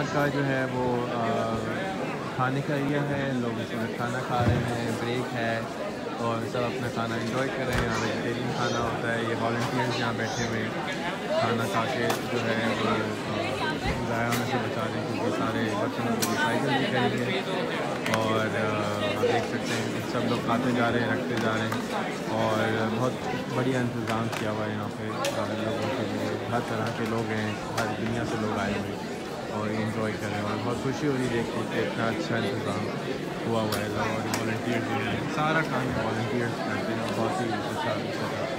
यहाँ का जो है वो खाने का एरिया है, लोग इसमें खाना खा रहे हैं, ब्रेक है और सब अपना खाना एंजॉय कर रहे हैं। यहाँ वेजिटेरियन खाना होता है। ये वॉलंटियर्स यहाँ बैठे हुए खाना खा के जो है वो ज़ाया होने से बचा रहे हैं, क्योंकि सारे बर्तनों को रिसाइकिल भी करेंगे। और आप देख सकते हैं कि सब लोग खाते जा रहे हैं, रखते जा रहे हैं और बहुत बढ़िया इंतज़ाम किया हुआ है यहाँ पे लोगों के लिए। हर तरह के लोग हैं, हर दुनिया से लोग आए हुए हैं और इंजॉय कर रहे हैं और बहुत खुशी हो रही है देख के कि इतना अच्छा इंतज़ाम हुआ है। और वॉलंटियर्स जो है सारा काम वॉलंटियर्स करते हैं, बहुत ही अच्छा